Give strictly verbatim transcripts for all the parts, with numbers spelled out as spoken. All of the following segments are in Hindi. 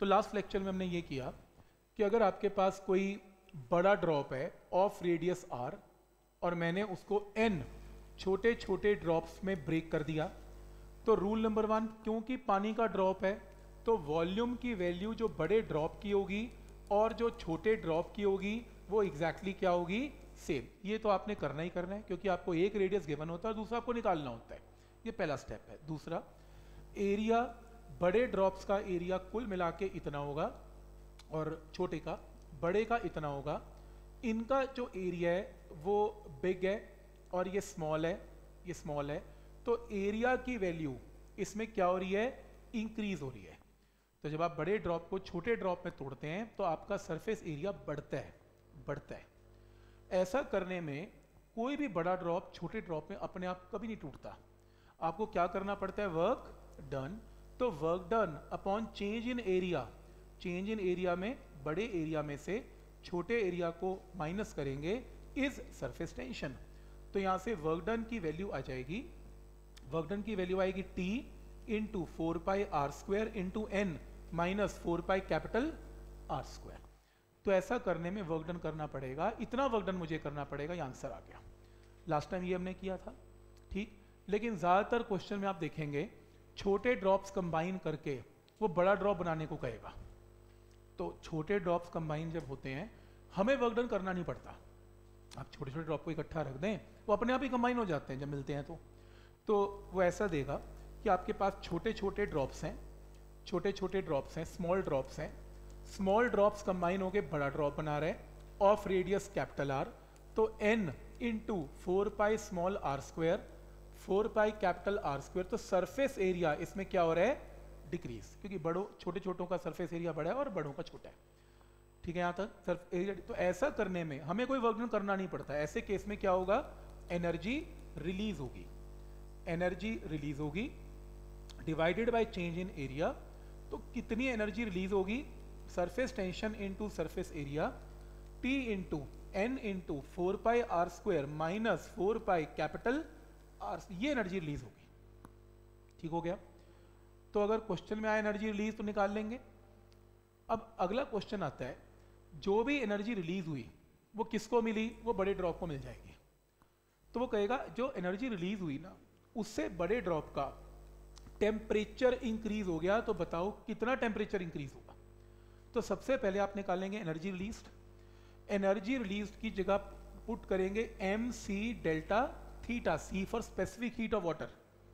तो लास्ट लेक्चर में हमने ये किया कि अगर आपके पास कोई बड़ा ड्रॉप है ऑफ रेडियस आर और मैंने उसको एन छोटे छोटे ड्रॉप्स में ब्रेक कर दिया, तो रूल नंबर वन, क्योंकि पानी का ड्रॉप है तो वॉल्यूम की वैल्यू जो बड़े ड्रॉप की होगी और जो छोटे ड्रॉप की होगी वो एग्जैक्टली क्या होगी, सेम। ये तो आपने करना ही करना है क्योंकि आपको एक रेडियस गिवन होता है, दूसरा आपको निकालना होता है। ये पहला स्टेप है। दूसरा, एरिया, बड़े ड्रॉप्स का एरिया कुल मिला के इतना होगा और छोटे का बड़े का इतना होगा। इनका जो एरिया है वो बिग है और ये स्मॉल है, ये स्मॉल है, तो एरिया की वैल्यू इसमें क्या हो रही है, इंक्रीज हो रही है। तो जब आप बड़े ड्रॉप को छोटे ड्रॉप में तोड़ते हैं तो आपका सरफेस एरिया बढ़ता है बढ़ता है ऐसा करने में कोई भी बड़ा ड्रॉप छोटे ड्रॉप में अपने आप कभी नहीं टूटता। आपको क्या करना पड़ता है, वर्क डन। तो work done upon change in area, change in area में बड़े एरिया में से छोटे एरिया को माइनस करेंगे इज सरफेस टेंशन। तो यहां से वर्क डन की वैल्यू आ जाएगी, वर्क डन की वैल्यू आएगी T into four pi R square into N minus four pi capital R square. तो ऐसा करने में वर्क डन करना पड़ेगा, इतना वर्क डन मुझे करना पड़ेगा, ये आंसर आ गया। लास्ट टाइम ये हमने किया था, ठीक। लेकिन ज्यादातर क्वेश्चन में आप देखेंगे छोटे ड्रॉप्स कंबाइन करके वो बड़ा ड्रॉप बनाने को कहेगा। तो छोटे ड्रॉप्स कंबाइन जब होते हैं हमें वर्क डन करना नहीं पड़ता, आप छोटे छोटे ड्रॉप को इकट्ठा रख दें वो अपने आप ही कंबाइन हो जाते हैं जब मिलते हैं। तो तो वो ऐसा देगा कि आपके पास छोटे छोटे ड्रॉप्स हैं, छोटे छोटे ड्रॉप्स हैं, स्मॉल ड्रॉप्स हैं, स्मॉल ड्रॉप्स कंबाइन होके बड़ा ड्रॉप बना रहे हैं ऑफ रेडियस कैपिटल आर। तो N into four pi small R square, four pi capital R square. तो सरफेस एरिया इसमें क्या हो रहा है, डिक्रीज, क्योंकि बड़ों छोटे छोटों का सरफेस एरिया बड़ा है और बड़ों का छोटा है, ठीक है। यहाँ तक सरफ एरिया। तो ऐसा करने में हमें कोई वर्क करना नहीं पड़ता। ऐसे केस में क्या होगा, एनर्जी रिलीज होगी, एनर्जी रिलीज होगी divided by change in area. तो कितनी एनर्जी रिलीज होगी, surface tension into surface area, T into N into four pi R square minus four pi capital R, ये एनर्जी रिलीज होगी, ठीक हो गया। तो अगर क्वेश्चन में आया एनर्जी रिलीज तो निकाल लेंगे। अब अगला क्वेश्चन आता है, जो भी एनर्जी रिलीज हुई वो किसको मिली, वो बड़े ड्रॉप को मिल जाएगी। तो वो कहेगा जो एनर्जी रिलीज हुई ना उससे बड़े ड्रॉप का टेम्परेचर इंक्रीज हो गया, तो बताओ कितना टेम्परेचर इंक्रीज होगा। तो सबसे पहले आप निकालेंगे एनर्जी रिलीज्ड, एनर्जी रिलीज्ड की जगह पुट करेंगे M C delta theta, C for specific heat of water,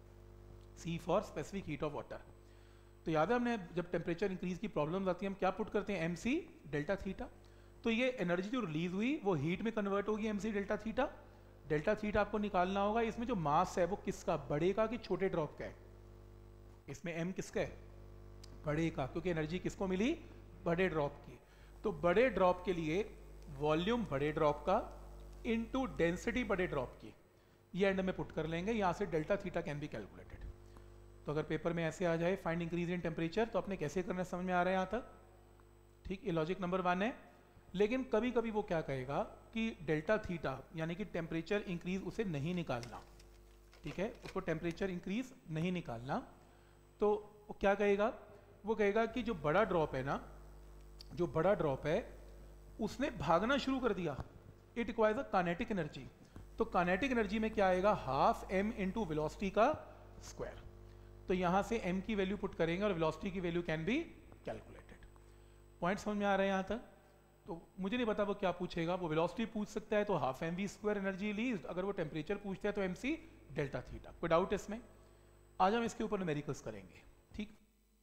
C for specific heat of water. तो याद है हमने जब टेम्परेचर इंक्रीज की प्रॉब्लम आती है हम क्या पुट करते हैं, एम सी डेल्टा थीटा। तो ये एनर्जी जो रिलीज हुई वो हीट में कन्वर्ट होगी, M C delta theta. Delta theta आपको निकालना होगा, इसमें जो मास है वो किसका, बड़े का कि छोटे ड्रॉप का है। इसमें एम किसका है, बड़े का, क्योंकि एनर्जी किसको मिली, बड़े ड्रॉप की। तो बड़े ड्रॉप के लिए वॉल्यूम बड़े ड्रॉप का इनटू डेंसिटी बड़े ड्रॉप की, ये एंड में पुट कर लेंगे। यहां से delta theta can be calculated. तो अगर पेपर में ऐसे आ जाए फाइंड इंक्रीज इन टेम्परेचर, तो आपने कैसे करना समझ में आ रहा है यहां तक, ठीक। ये लॉजिक नंबर वन है। लेकिन कभी कभी वो क्या कहेगा कि डेल्टा थीटा यानी कि टेम्परेचर इंक्रीज उसे नहीं निकालना, ठीक है, उसको टेम्परेचर इंक्रीज नहीं निकालना। तो वो क्या कहेगा, वो कहेगा कि जो बड़ा ड्रॉप है ना, जो बड़ा ड्रॉप है उसने भागना शुरू कर दिया, it requires a kinetic energy. तो काइनेटिक एनर्जी में क्या आएगा, हाफ एम इंटू वेलोसिटी का स्क्वायर। तो यहां से m की वैल्यू पुट करेंगे और वेलोसिटी की value can be calculated. Point समझ में आ रहा है यहां तक। तो मुझे नहीं पता वो क्या पूछेगा, वो वेलोसिटी पूछ सकता है तो half M V square energy released, अगर वो टेम्परेचर पूछता है तो एम सी डेल्टा थीटा। कोई डाउट इसमें? आज हम इसके ऊपर न्यूमेरिकल्स करेंगे, ठीक।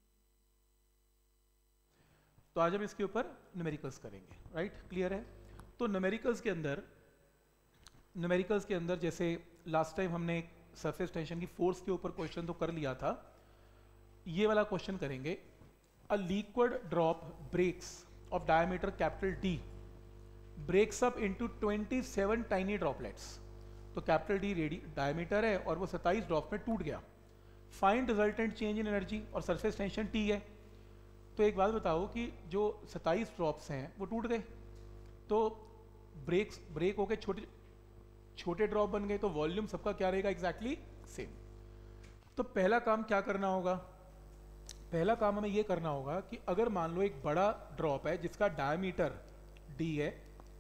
तो आज हम इसके ऊपर न्यूमेरिकल्स करेंगे, राइट, क्लियर है। तो न्यूमेरिकल्स के अंदर न्यूमेरिकल्स के अंदर जैसे लास्ट टाइम हमने सरफेस टेंशन की फोर्स के ऊपर क्वेश्चन तो कर लिया था, ये वाला क्वेश्चन करेंगे। A liquid drop breaks of diameter capital D breaks up into twenty seven tiny droplets. तो कैपिटल डी रेडी डायमीटर है और वो सत्ताईस ड्रॉप में टूट गया। Find resultant change in energy, और सरफेस टेंशन टी है। तो एक बात बताओ कि जो सत्ताईस ड्रॉप्स हैं वो टूट गए, तो ब्रेक्स ब्रेक होके छोटे छोटे ड्रॉप बन गए, तो वॉल्यूम सबका क्या रहेगा, एग्जैक्टली सेम। तो पहला काम क्या करना होगा, पहला काम हमें ये करना होगा कि अगर मान लो एक बड़ा ड्रॉप है जिसका डायमीटर d है,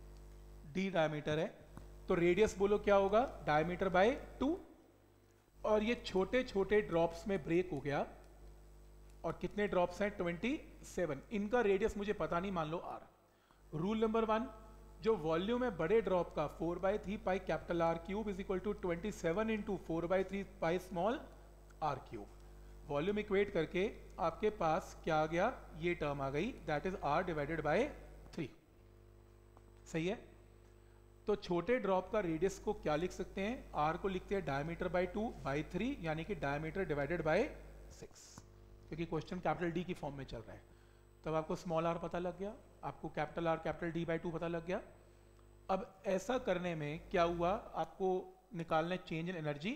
d डायमीटर है, तो रेडियस बोलो क्या होगा, डायमीटर बाय टू, और ये छोटे छोटे ड्रॉप्स में ब्रेक हो गया, और कितने ड्रॉप्स हैं, सत्ताईस, इनका रेडियस मुझे पता नहीं, मान लो r। रूल नंबर वन, जो वॉल्यूम है बड़े ड्रॉप का four by three pi capital R cube is equal to twenty seven into four by three pi small R cube, volume equate करके आपके पास क्या आ गया, ये टर्म आ गई, that is R divided by three. सही है। तो छोटे ड्रॉप का रेडियस को क्या लिख सकते हैं, आर को लिखते हैं diameter by two by three, यानी कि डायमीटर डिवाइडेड बाय सिक्स, क्योंकि क्वेश्चन कैपिटल डी की फॉर्म में चल रहा है। तब आपको स्मॉल आर पता लग गया, आपको capital R capital D by two पता लग गया। अब ऐसा करने में क्या हुआ, आपको निकालना है change in energy.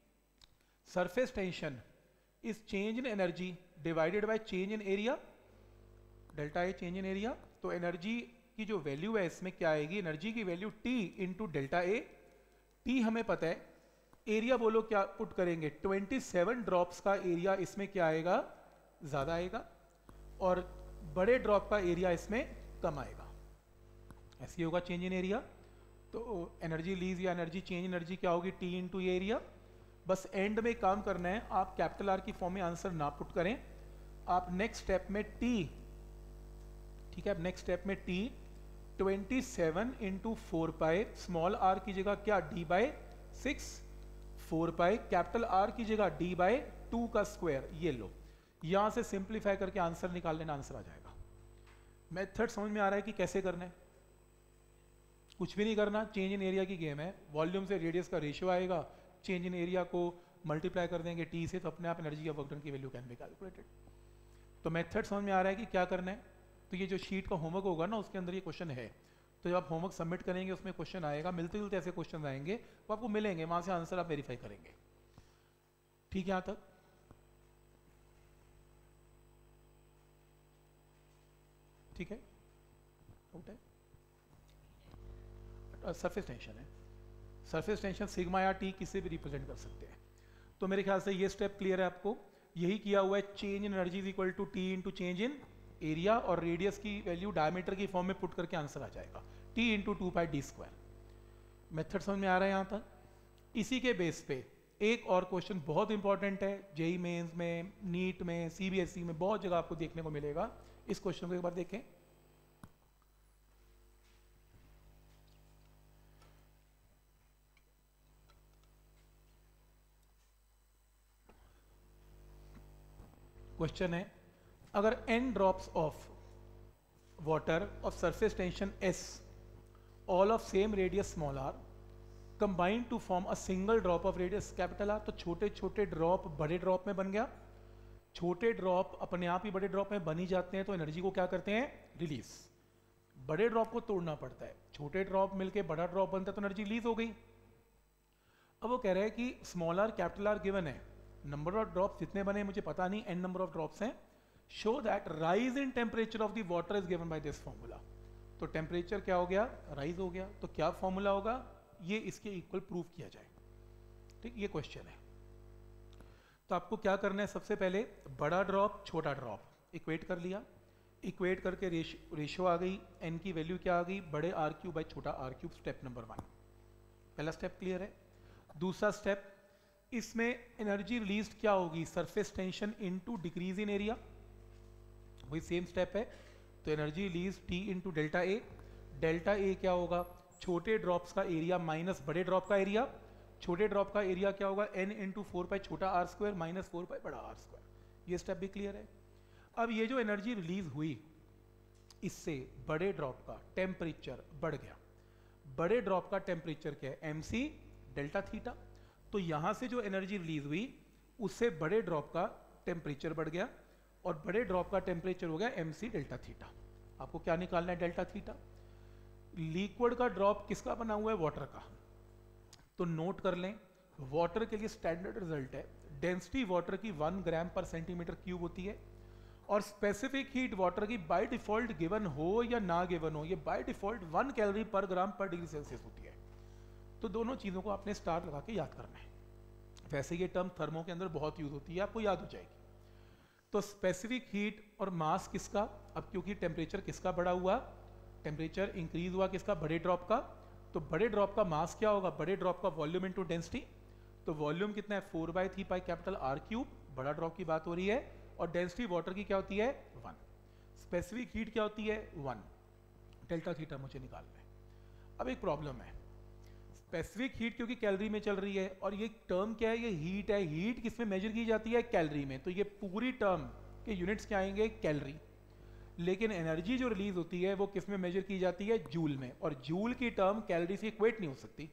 Surface tension is change in energy divided by change in area, delta A change in area. तो एनर्जी की जो वैल्यू है इसमें क्या आएगी, एनर्जी की value T into delta A, T हमें पता है, एरिया बोलो क्या पुट करेंगे, सत्ताईस ड्रॉप्स का एरिया इसमें क्या आएगा, ज्यादा आएगा, और बड़े ड्रॉप का एरिया इसमें कम आएगा, ऐसे होगा चेंज इन एरिया। तो एनर्जी लीज या एनर्जी चेंज एनर्जी क्या होगी, टी इंटू एरिया। बस एंड में काम करना है, आप कैपिटल आर की फॉर्म में आंसर ना पुट करें, आप नेक्स्ट स्टेप में टी, ठीक है, अब नेक्स्ट स्टेप में T twenty seven into four pi, small R की जगह क्या, D by six, four pi capital R की जगह डी बाय टू का स्क्वायर, ये लो, यहां से सिंप्लीफाई करके आंसर निकाल लेना, आंसर आ जाएगा। मेथड समझ में आ रहा है कि कैसे करना है, कुछ भी नहीं करना, चेंज इन एरिया की गेम है, वॉल्यूम से रेडियस का रेशियो आएगा, चेंज इन एरिया को मल्टीप्लाई कर देंगे टी से, तो अपने आप एनर्जी ऑफ वर्क डन की वैल्यू कैन बी कैलकुलेटेड। तो मेथड समझ में आ रहा है कि क्या करना है। तो ये जो शीट का होमवर्क होगा ना, उसके अंदर ये क्वेश्चन है, तो जब आप होमवर्क सबमिट करेंगे उसमें क्वेश्चन आएगा, मिलते जुलते ऐसे क्वेश्चन आएंगे, वो आपको मिलेंगे, वहां से आंसर आप वेरीफाई करेंगे। ठीक है, यहां तक ठीक है, आउट है। सरफेस टेंशन है, सरफेस टेंशन सिग्मा या टी किसे भी रिप्रेजेंट कर सकते हैं। तो मेरे ख्याल से ये स्टेप क्लियर है आपको, यही किया हुआ है, change in energy is equal to T into change in area, और रेडियस की वैल्यू डायमीटर की फॉर्म में पुट करके आंसर आ जाएगा, T into two pi D square. Method समझ में आ रहा है यहाँ तक। इसी के बेस पे एक और क्वेश्चन बहुत इंपॉर्टेंट है, जेई मेंस में, नीट में, सीबीएसई में, बहुत जगह आपको देखने को मिलेगा। इस क्वेश्चन को एक बार देखें। क्वेश्चन है, अगर n drops of water of surface tension s, all of same radius small r, combine to form a single drop of radius capital R, तो छोटे छोटे ड्रॉप बड़े ड्रॉप में बन गया, छोटे ड्रॉप अपने आप ही बड़े ड्रॉप में बन ही जाते हैं, तो एनर्जी को क्या करते हैं, रिलीज। बड़े ड्रॉप को तोड़ना पड़ता है, छोटे ड्रॉप मिलके बड़ा ड्रॉप बनता है, तो एनर्जी रिलीज हो गई। अब वो कह रहे हैं कि small R capital R given है, नंबर ऑफ ड्रॉप्स जितने बने मुझे पता नहीं, एन नंबर ऑफ ड्रॉप्स हैं, show that rise in temperature of the water is given by this formula. तो टेम्परेचर क्या हो गया, राइज हो गया, तो क्या फॉर्मूला होगा, ये इसके इक्वल प्रूव किया जाए। ठीक, ये क्वेश्चन है। तो आपको क्या करना है, सबसे पहले बड़ा ड्रॉप छोटा ड्रॉप इक्वेट कर लिया, इक्वेट करके रेशियो आ गई, एन की वैल्यू क्या आ गई, बड़े आर क्यूब बाई छोटा R cube, step number one. पहला स्टेप क्लियर है। दूसरा स्टेप, इसमें एनर्जी रिलीज क्या होगी, surface tension into decrease in area, वही सेम स्टेप है। तो energy release T into delta A, delta A क्या होगा, छोटे ड्रॉप्स का एरिया माइनस बड़े ड्रॉप का एरिया, छोटे ड्रॉप का एरिया क्या होगा, एन इंटू फोर पाई छोटा R square minus four pi बड़ा आर स्क्वायर। ये स्टेप भी क्लियर है। अब ये जो एनर्जी रिलीज हुई, इससे बड़े ड्रॉप का टेम्परेचर बढ़ गया, बड़े ड्रॉप का टेम्परेचर क्या है, एम सी डेल्टा थीटा। तो यहां से जो एनर्जी रिलीज हुई उससे बड़े ड्रॉप का टेम्परेचर बढ़ गया, और बड़े ड्रॉप का टेम्परेचर हो गया एम सी डेल्टा थीटा। आपको क्या निकालना है, डेल्टा थीटा। लिक्विड का ड्रॉप किसका बना हुआ है, वाटर का। तो नोट कर लें, वाटर के लिए स्टैंडर्ड रिजल्ट है, डेंसिटी वाटर की वन ग्राम पर सेंटीमीटर क्यूब होती है, और स्पेसिफिक हीट वाटर की बाय डिफॉल्ट गिवन हो या ना गिवन हो, ये बाय डिफॉल्ट वन कैलोरी पर ग्राम पर डिग्री सेल्सियस होती है। तो दोनों चीज़ों को आपने स्टार लगा के याद करना है। वैसे ये टर्म थर्मो के अंदर बहुत यूज होती है, आपको याद हो जाएगी। तो स्पेसिफिक हीट और मास किसका, अब क्योंकि टेम्परेचर किसका बढ़ा हुआ, टेम्परेचर इंक्रीज हुआ किसका, बड़े ड्रॉप का, तो बड़े ड्रॉप का मास क्या होगा, बड़े ड्रॉप का वॉल्यूम इनटू डेंसिटी, तो वॉल्यूम कितना है four by three pi capital R cube, बड़ा ड्रॉप की बात हो रही है, और डेंसिटी वाटर की क्या होती है वन, स्पेसिफिक हीट क्या होती है वन, डेल्टा थीटा मुझे निकालना है। अब एक प्रॉब्लम है, स्पेसिफिक हीट क्योंकि कैलोरी में चल रही है, और ये टर्म क्या है, ये हीट है, हीट किस में मेजर की जाती है कैलोरी में, तो ये पूरी टर्म के यूनिट्स क्या आएंगे कैलोरी, लेकिन एनर्जी जो रिलीज होती है वो किस में मेजर की जाती है जूल में, और जूल की टर्म कैलोरी से इक्वेट नहीं हो सकती,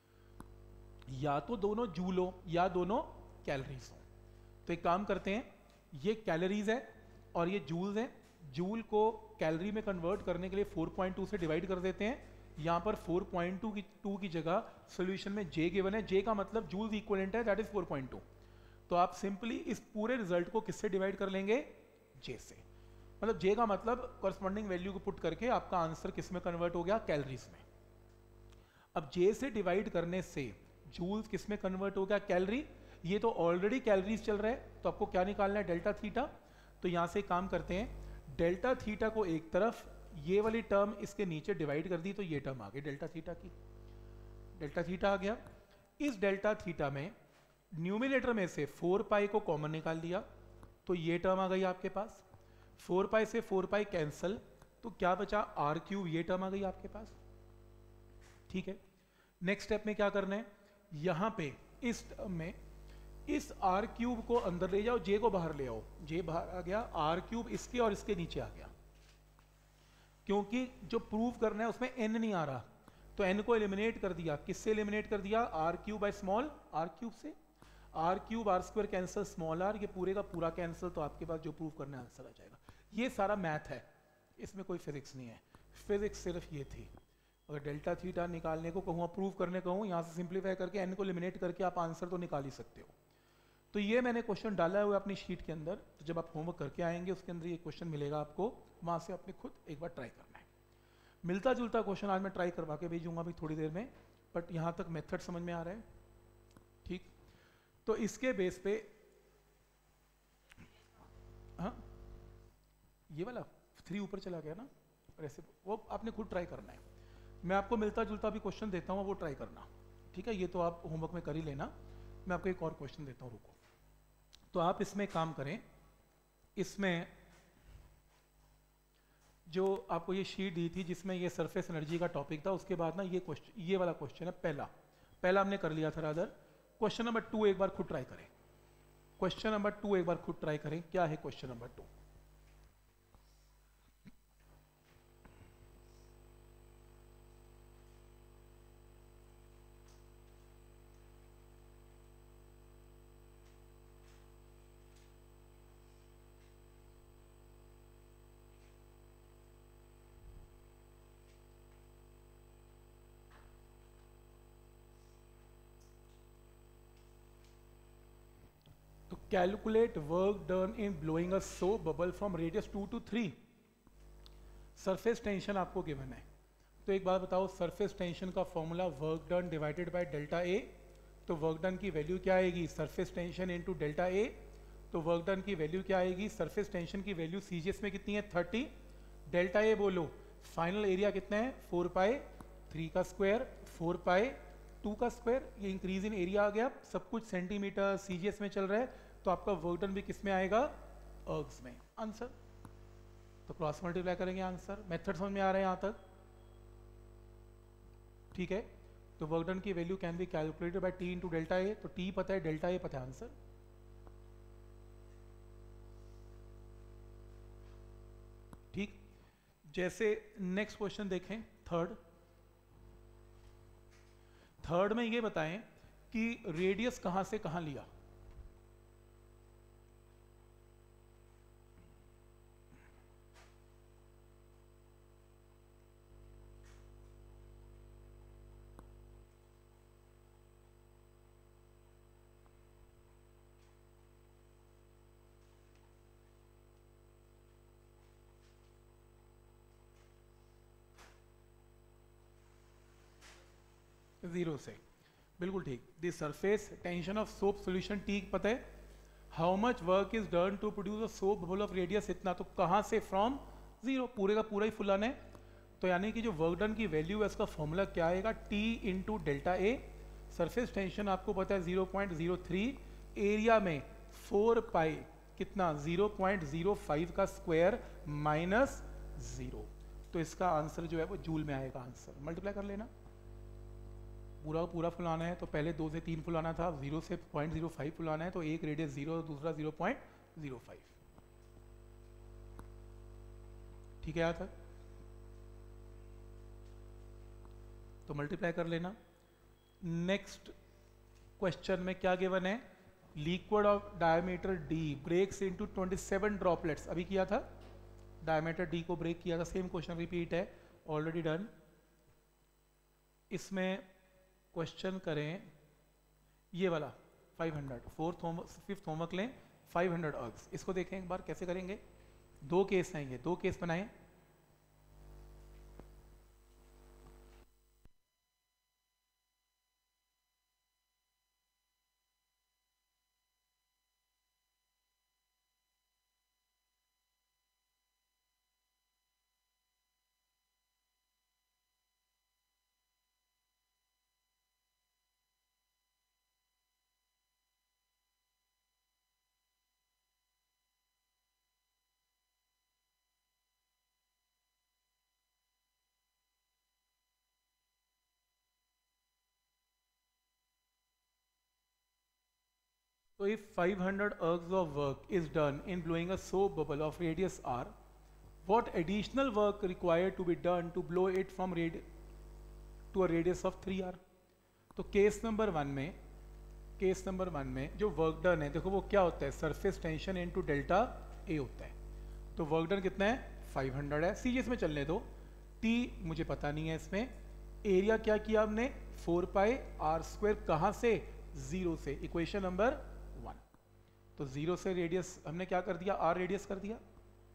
या तो दोनों जूल हो या दोनों कैलोरीज हो। तो एक काम करते हैं, ये कैलोरीज है और ये जूल्स हैं, जूल को कैलोरी में कन्वर्ट करने के लिए फोर पॉइंट टू से डिवाइड कर देते हैं, यहाँ पर फोर पॉइंट टू की टू की जगह सॉल्यूशन में J गिवन है, J का मतलब जूल्स इक्विवेलेंट है, that is four point two, तो आप सिंपली इस पूरे रिजल्ट को किससे डिवाइड कर लेंगे J से, मतलब J का मतलब कॉरस्पॉन्डिंग वैल्यू को पुट करके आपका आंसर किस में कन्वर्ट हो गया कैलोरीज में। अब J से डिवाइड करने से जूल्स किस में कन्वर्ट हो गया कैलोरी, ये तो ऑलरेडी कैलोरीज चल रहा है, तो आपको क्या निकालना है डेल्टा थीटा, तो यहां से काम करते हैं, डेल्टा थीटा को एक तरफ, ये वाली टर्म इसके नीचे डिवाइड कर दी, तो ये टर्म आ गई डेल्टा थीटा की, डेल्टा थीटा आ गया। इस डेल्टा थीटा में न्यूमिनेटर में से फोर पाई को कॉमन निकाल दिया, तो ये टर्म आ गई आपके पास, फोर पाई से फोर पाई कैंसल, तो क्या बचा आर क्यूब, ये टर्म आ गई आपके पास, ठीक है। नेक्स्ट स्टेप में क्या करना है, यहां पे इस टर्म में इस आर क्यूब को अंदर ले जाओ, जे को बाहर ले आओ, जे बाहर आ गया, आर क्यूब इसके और इसके नीचे आ गया, क्योंकि जो प्रूव करना है उसमें एन नहीं आ रहा, तो एन को एलिमिनेट कर दिया, किससे एलिमिनेट कर दिया, R cube by small R cube से, R cube R square cancel small R, ये पूरे का पूरा कैंसिल, तो आपके पास जो प्रूव करना है आंसर आ जाएगा। ये सारा मैथ है, इसमें कोई फिजिक्स नहीं है, फिजिक्स सिर्फ ये थी। अगर डेल्टा थीटा निकालने को कहूँ, प्रूव करने कहूँ, यहाँ से सिंप्लीफाई करके एन को एलिमिनेट करके आप आंसर तो निकाल ही सकते हो। तो ये मैंने क्वेश्चन डाला हुआ अपनी शीट के अंदर, तो जब आप होमवर्क करके आएंगे उसके अंदर ये क्वेश्चन मिलेगा आपको, वहाँ से आपने खुद एक बार ट्राई करना है। मिलता जुलता क्वेश्चन आज मैं ट्राई करवा के भेजूंगा अभी थोड़ी देर में, बट यहाँ तक मेथड समझ में आ रहा है, ठीक। तो इसके बेस पे, हाँ ये वाला थ्री ऊपर चला गया ना, और ऐसे वो आपने खुद ट्राई करना है, मैं आपको मिलता जुलता भी क्वेश्चन देता हूँ, वो ट्राई करना, ठीक है। ये तो आप होमवर्क में कर ही लेना, मैं आपको एक और क्वेश्चन देता हूँ, रुको। तो आप इसमें काम करें, इसमें जो आपको ये शीट दी थी जिसमें ये सरफेस एनर्जी का टॉपिक था, उसके बाद ना ये क्वेश्चन, ये वाला क्वेश्चन है पहला, पहला हमने कर लिया था रादर। क्वेश्चन नंबर टू एक बार खुद ट्राई करें, क्वेश्चन नंबर टू एक बार खुद ट्राई करें, क्या है question number two. Calculate work done in blowing a soap bubble from radius two to three. Surface tension आपको गिवन है, तो एक बात बताओ, सरफेस टेंशन का formula work done divided by delta A, तो वर्क डन की वैल्यू क्या आएगी, surface tension into delta A, तो वर्क डन की वैल्यू क्या आएगी, सरफेस टेंशन की वैल्यू सीजीएस में कितनी है थर्टी, डेल्टा ए बोलो, फाइनल एरिया कितना है फोर पाई थ्री का स्क्वायर फोर पाई टू का स्क्वायर, ये इंक्रीज इन एरिया आ गया, सब कुछ सेंटीमीटर सीजीएस में चल रहा है, तो आपका वर्क डन भी किस में आएगा अर्ग्स में, आंसर। तो क्रॉस मल्टीप्लाई करेंगे आंसर, मेथड समझ में आ रहा है यहां तक, ठीक है। तो वर्क डन की value can be calculated by T into delta A, तो टी पता है डेल्टा ए पता है, आंसर। ठीक, जैसे नेक्स्ट क्वेश्चन देखें, थर्ड थर्ड में ये बताएं कि रेडियस कहां से कहां लिया, जीरो से, बिल्कुल ठीक। The surface tension of soap solution T पता है, how much work is done to produce a soap bubble of radius इतना, तो कहाँ से, फ्रॉम जीरो, पूरे का पूरा ही फुलाना है। तो यानी कि जो वर्क डन की वैल्यू है उसका फॉर्मूला क्या आएगा, T into delta A. Surface tension आपको पता है zero point zero three, area में फोर पाई कितना जीरो पॉइंट जीरो फाइव का स्क्वायर माइनस जीरो। तो इसका आंसर जो है वो जूल में आएगा आंसर। मल्टीप्लाई कर लेना, पूरा पूरा फुलाना है तो पहले दो से तीन फुलाना था, जीरो से पॉइंट जीरो फाइव फुलाना है तो एक रेडियस जीरो और दूसरा जीरो पॉइंट जीरो फाइव। ठीक है यहाँ तक, तो मल्टीप्लाई कर लेना। नेक्स्ट क्वेश्चन में क्या गिवन है, liquid of diameter D breaks into twenty seven droplets, अभी किया था डायमीटर डी को ब्रेक किया था, सेम क्वेश्चन रिपीट है, ऑलरेडी डन। इसमें क्वेश्चन करें ये वाला five hundred, fourth homework fifth homework लें, फाइव हंड्रेड अर्ग्स, इसको देखें एक बार कैसे करेंगे। दो केस हैं ये, दो केस बनाएं। So if five hundred ergs of work is done in blowing a soap bubble of radius r, what additional work required to be done to blow it from radi to a radius of three R? तो केस नंबर वन में, केस नंबर वन में जो वर्क डन है, देखो वो क्या होता है, surface tension into delta A होता है। तो वर्क डन कितना है, फाइव हंड्रेड है, सीरियस में चलने दो, टी मुझे पता नहीं है इसमें। एरिया क्या किया हमने, फोर पाई आर स्क्वायर, कहाँ से, जीरो से, इक्वेशन नंबर वन। तो जीरो से रेडियस हमने क्या कर दिया, आर रेडियस कर दिया।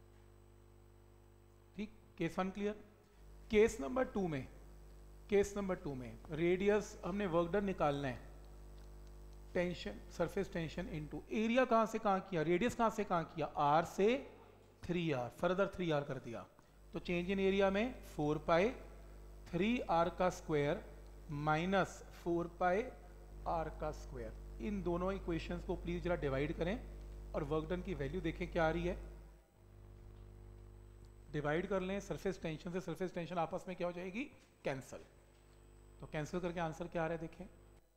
ठीक, case one clear. Case number two में, केस नंबर टू में रेडियस हमने वर्क डन निकालना है, tension surface tension into area, कहाँ से कहाँ किया, रेडियस कहाँ से कहाँ किया, आर से three R, further three R कर दिया। तो चेंज इन एरिया में फोर पाई थ्री आर का square minus four pi R का स्क्वायर। इन दोनों इक्वेशंस को प्लीज जरा डिवाइड करें और वर्क डन की वैल्यू देखें क्या आ रही है। डिवाइड कर लें, सरफेस टेंशन से सरफेस टेंशन आपस में क्या हो जाएगी, कैंसल। तो कैंसिल करके आंसर क्या आ रहा है देखें,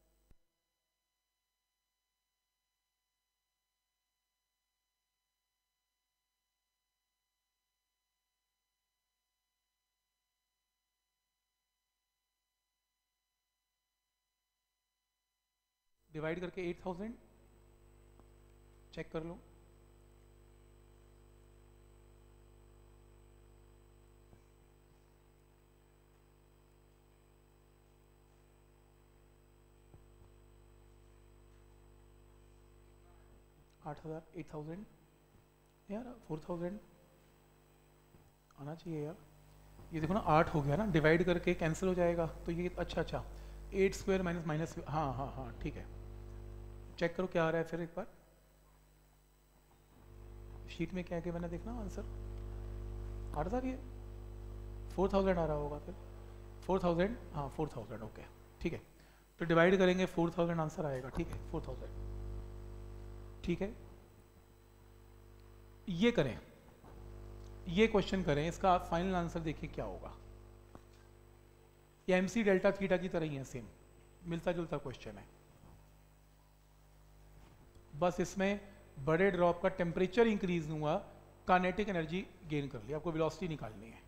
डिवाइड करके एट थाउजेंड, चेक कर लो। आठ हजार, एट थाउजेंड, यार फोर थाउजेंड आना चाहिए यार। ये देखो ना आठ हो गया ना, डिवाइड करके कैंसिल हो जाएगा। तो ये अच्छा अच्छा एट स्क्वायर माइनस माइनस, हाँ हाँ हाँ ठीक है, चेक करो क्या आ रहा है फिर एक बार। शीट में क्या है कि मैंने देखना आंसर, आठ हजार, ये फोर थाउजेंड आ रहा होगा फिर, फोर थाउजेंड, हाँ फोर थाउजेंड, ओके ठीक है। तो डिवाइड करेंगे फोर थाउजेंड आंसर आएगा, ठीक है फोर थाउजेंड, ठीक है। ये करें, ये क्वेश्चन करें, इसका आप फाइनल आंसर देखिए क्या होगा। ये एमसी डेल्टा थीटा की तरह ही है, सेम मिलता जुलता क्वेश्चन है, बस इसमें बड़े ड्रॉप का टेम्परेचर इंक्रीज हुआ, काइनेटिक एनर्जी गेन कर लिया, आपको वेलोसिटी निकालनी है।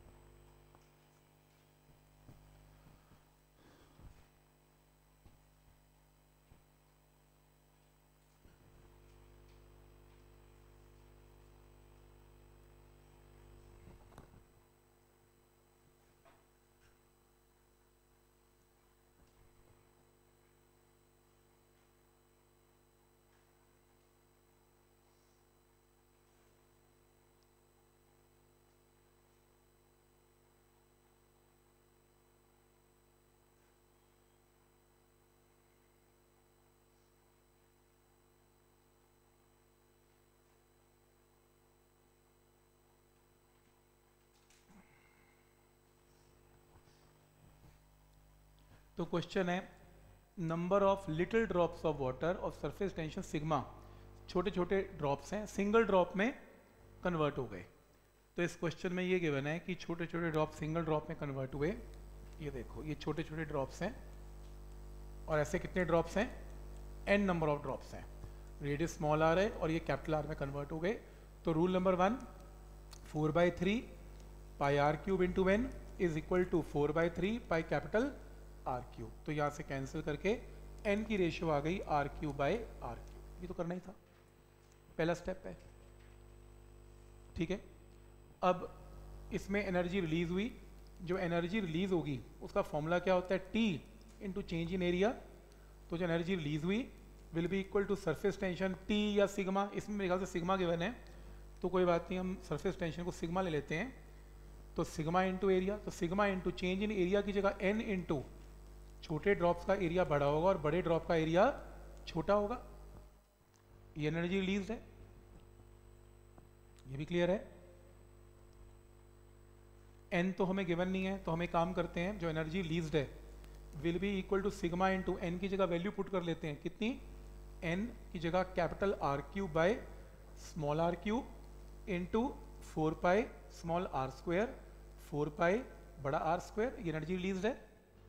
तो क्वेश्चन है number of little drops of water और सरफेस टेंशन सिग्मा, छोटे छोटे ड्रॉप्स हैं, सिंगल ड्रॉप में कन्वर्ट हो गए। तो इस क्वेश्चन में ये गिवन है कि छोटे छोटे ड्रॉप सिंगल ड्रॉप में कन्वर्ट हुए। ये देखो ये छोटे छोटे ड्रॉप्स हैं और ऐसे कितने ड्रॉप्स हैं, एन नंबर ऑफ ड्रॉप्स हैं, रेडियस स्मॉल आर है और ये कैपिटल आर में कन्वर्ट हो गए। तो rule number one, four by three pi R cube into N is equal to four by three pi capital R cube. तो यहाँ से कैंसिल करके एन की रेशियो आ गई R cube by R cube. ये तो करना ही था, पहला स्टेप है, ठीक है। अब इसमें एनर्जी रिलीज हुई, जो एनर्जी रिलीज होगी उसका फॉर्मूला क्या होता है, T into change in area. तो जो एनर्जी रिलीज हुई will be equal to surface tension T या सिग्मा, इसमें मेरे ख्याल से सिग्मा गिवन है तो कोई बात नहीं, हम सरफेस टेंशन को सिग्मा ले लेते हैं। तो सिग्मा इंटू एरिया, तो sigma into change in area की जगह एन इंटू छोटे ड्रॉप्स का एरिया बड़ा होगा और बड़े ड्रॉप का एरिया छोटा होगा। ये एनर्जी रिलीज है, ये भी क्लियर है। एन तो हमें गिवन नहीं है, तो हमें काम करते हैं, जो एनर्जी रिलीज्ड है will be equal to sigma into N की जगह वैल्यू पुट कर लेते हैं, कितनी, एन की जगह capital R cube by small R cube into four pi small R square, four pi बड़ा आर स्क्वायर। ये एनर्जी रिलीज्ड है,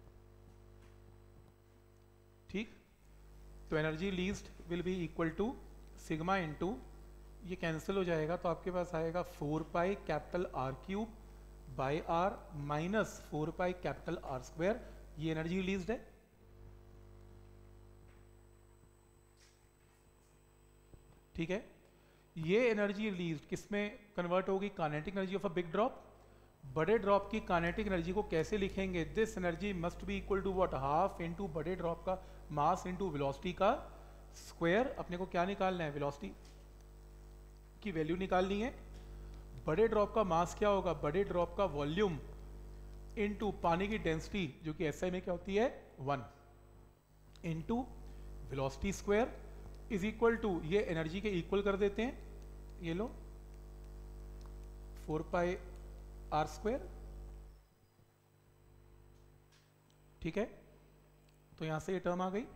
ठीक। तो energy released will be equal to sigma into, ये कैंसिल हो जाएगा तो आपके पास आएगा four pi capital R cube by R minus four pi capital R square. ये एनर्जी रिलीज्ड है, ठीक है। ये एनर्जी रिलीज्ड किसमें कन्वर्ट होगी, kinetic energy of a big drop. बड़े ड्रॉप की काइनेटिक एनर्जी को कैसे लिखेंगे, this energy must be equal to what, half into बड़े ड्रॉप का मास इनटू वेलोसिटी का स्क्वायर। अपने को क्या निकालना है, वेलोसिटी की वैल्यू निकालनी है। बड़े ड्रॉप का मास क्या होगा, बड़े ड्रॉप का वॉल्यूम इनटू पानी की डेंसिटी जो कि एसआई में क्या होती है, one into velocity square is equal to, ये एनर्जी के इक्वल कर देते हैं, ये लो फोर पाई आर स्क्वायर, ठीक है। तो यहां से ये टर्म आ गई।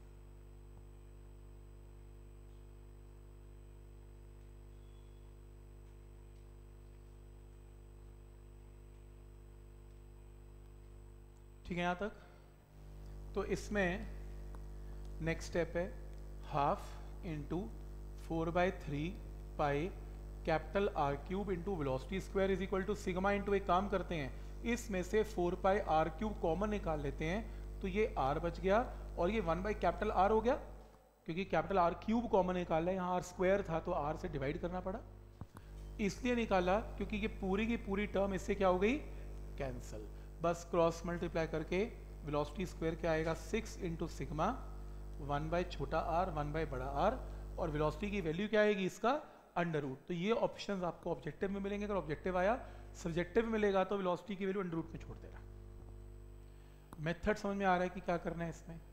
ठीक है यहां तक। तो इसमें नेक्स्ट स्टेप है half into four by three pi capital R cube into velocity square is equal to sigma into, एक काम करते हैं इसमें से four pi R cube common निकाल लेते हैं, तो ये आर बच गया और ये वन बाई कैपिटल आर हो गया, क्योंकि कैपिटल आर क्यूब कॉमन निकाला है, यहाँ आर स्क्वायर था तो आर से डिवाइड करना पड़ा, इसलिए निकाला क्योंकि ये पूरी की पूरी टर्म इससे क्या हो गई, कैंसिल। बस क्रॉस मल्टीप्लाई करके वेलोसिटी स्क्वायर क्या आएगा, six into sigma one by छोटा आर वन बाई बड़ा आर, और वेलोसिटी की वैल्यू क्या आएगी इसका, अंडर रूट। तो ये ऑप्शंस आपको ऑब्जेक्टिव में मिलेंगे, अगर ऑब्जेक्टिव आया सब्जेक्टिव मिलेगा तो वेलोसिटी की वैल्यू अंडर रूट में छोड़ देना। मेथड समझ में आ रहा है कि क्या करना है इसमें।